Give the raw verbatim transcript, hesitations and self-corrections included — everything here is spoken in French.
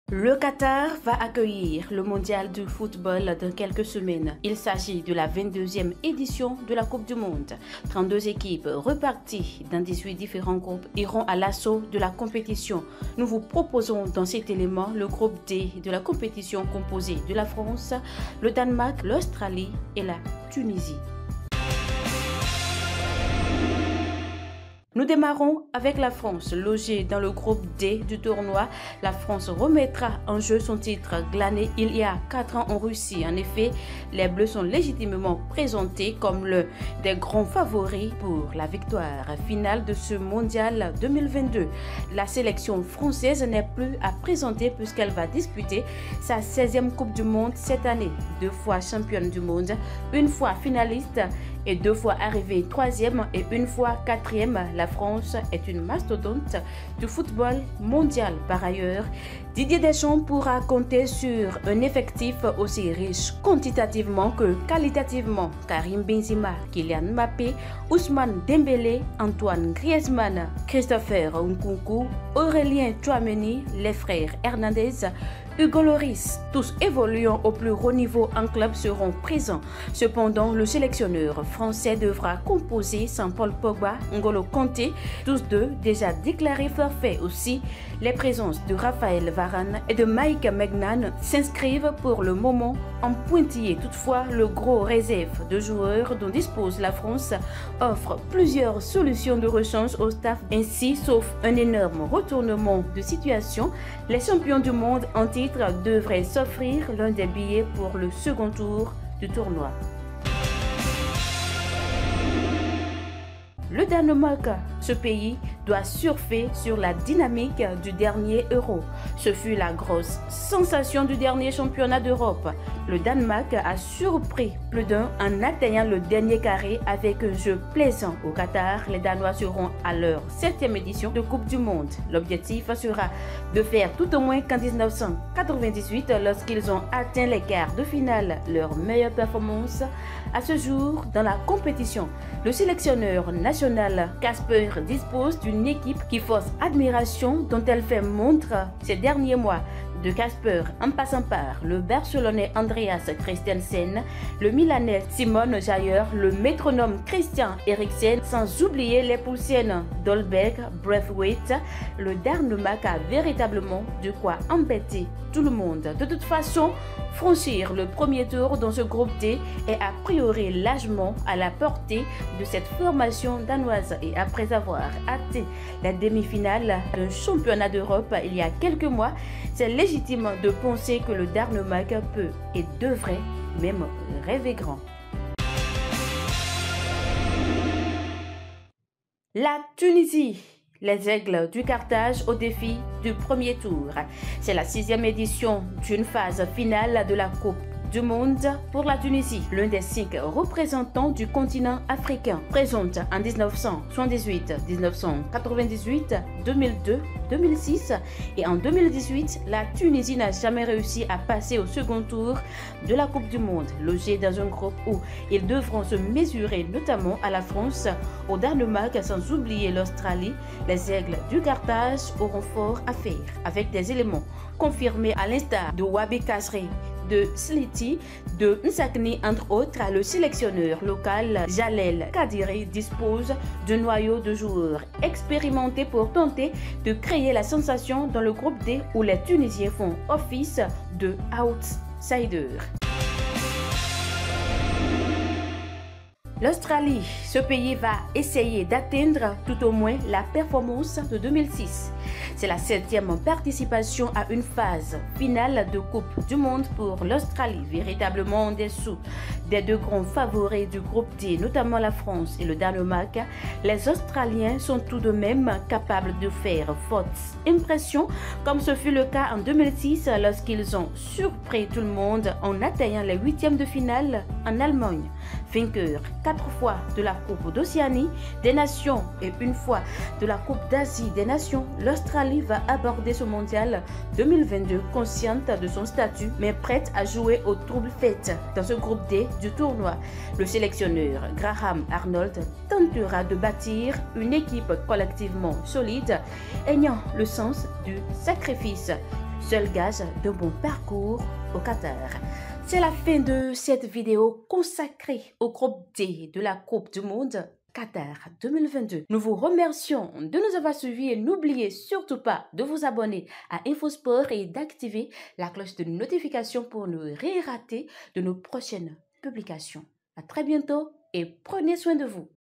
Le Qatar va accueillir le mondial du football dans quelques semaines. Il s'agit de la vingt-deuxième édition de la Coupe du Monde. trente-deux équipes reparties dans dix-huit différents groupes iront à l'assaut de la compétition. Nous vous proposons dans cet élément le groupe D de la compétition composé de la France, le Danemark, l'Australie et la Tunisie. Nous démarrons avec la France. Logée dans le groupe D du tournoi, la France remettra en jeu son titre glané il y a quatre ans en Russie. En effet, les Bleus sont légitimement présentés comme l'un des grands favoris pour la victoire finale de ce mondial deux mille vingt-deux. La sélection française n'est plus à présenter puisqu'elle va disputer sa seizième Coupe du Monde cette année. Deux fois championne du monde, une fois finaliste et deux fois arrivée troisième et une fois quatrième, la France est une mastodonte du football mondial. Par ailleurs, Didier Deschamps pourra compter sur un effectif aussi riche quantitativement que qualitativement. Karim Benzema, Kylian Mbappé, Ousmane Dembélé, Antoine Griezmann, Christopher Nkunku, Aurélien Tchouameni, les frères Hernandez, Hugo Lloris, tous évoluant au plus haut niveau en club, seront présents. Cependant, le sélectionneur français devra composer sans Paul Pogba, N'Golo Kanté, tous deux déjà déclarés forfaits. Aussi, les présences de Raphaël Varane et de Mike Maignan s'inscrivent pour le moment en pointillé. Toutefois, le gros réserve de joueurs dont dispose la France offre plusieurs solutions de rechange au staff. Ainsi, sauf un énorme retournement de situation, les champions du monde en titre devraient s'offrir l'un des billets pour le second tour du tournoi. Le Danemark, ce pays, doit surfer sur la dynamique du dernier Euro. Ce fut la grosse sensation du dernier championnat d'Europe. Le Danemark a surpris plus d'un en atteignant le dernier carré avec un jeu plaisant. Au Qatar, les Danois seront à leur septième édition de Coupe du Monde. L'objectif sera de faire tout au moins qu'en mille neuf cent quatre-vingt-dix-huit, lorsqu'ils ont atteint les quarts de finale, leur meilleure performance à ce jour dans la compétition. Le sélectionneur national Kasper dispose d'une équipe qui force admiration, dont elle fait montre ces derniers mois. De Kasper, en passant par le Barcelonais Andreas Christensen, le Milanais Simone Jayer, le métronome Christian Eriksen, sans oublier les Poussiennes Dolberg, Braithwaite, le Danemark a véritablement de quoi embêter tout le monde. De toute façon, franchir le premier tour dans ce groupe D est a priori largement à la portée de cette formation danoise. Et après avoir atteint la demi-finale d'un championnat d'Europe il y a quelques mois, c'est légitime de penser que le Danemark peut et devrait même rêver grand. La Tunisie. Les Aigles du Carthage au défi du premier tour. C'est la sixième édition d'une phase finale de la Coupe du Monde pour la Tunisie, l'un des cinq représentants du continent africain. Présente en mille neuf cent soixante-dix-huit, mille neuf cent quatre-vingt-dix-huit, deux mille deux, deux mille six et en deux mille dix-huit, la Tunisie n'a jamais réussi à passer au second tour de la Coupe du Monde. Logés dans un groupe où ils devront se mesurer notamment à la France, au Danemark, sans oublier l'Australie, les Aigles du Carthage auront fort à faire avec des éléments confirmés à l'instar de Wabi Kasri, de Sliti, de Nsakni entre autres. Le sélectionneur local Jalel Kadiri dispose d'un noyau de joueurs expérimentés pour tenter de créer la sensation dans le groupe D où les Tunisiens font office de outsiders. L'Australie, ce pays va essayer d'atteindre tout au moins la performance de deux mille six. C'est la septième participation à une phase finale de Coupe du Monde pour l'Australie, véritablement en dessous des deux grands favoris du groupe D, notamment la France et le Danemark. Les Australiens sont tout de même capables de faire forte impression, comme ce fut le cas en deux mille six lorsqu'ils ont surpris tout le monde en atteignant les huitièmes de finale en Allemagne. Vainqueur quatre fois de la Coupe d'Océanie des Nations et une fois de la Coupe d'Asie des Nations, l'Australie va aborder ce mondial deux mille vingt-deux consciente de son statut mais prête à jouer aux troubles fêtes dans ce groupe D du tournoi. Le sélectionneur Graham Arnold tentera de bâtir une équipe collectivement solide ayant le sens du sacrifice. seul gage d'un bon parcours au Qatar. C'est la fin de cette vidéo consacrée au groupe D de la Coupe du Monde Qatar deux mille vingt-deux. Nous vous remercions de nous avoir suivis et n'oubliez surtout pas de vous abonner à InfoSport et d'activer la cloche de notification pour ne rien rater de nos prochaines publications. À très bientôt et prenez soin de vous.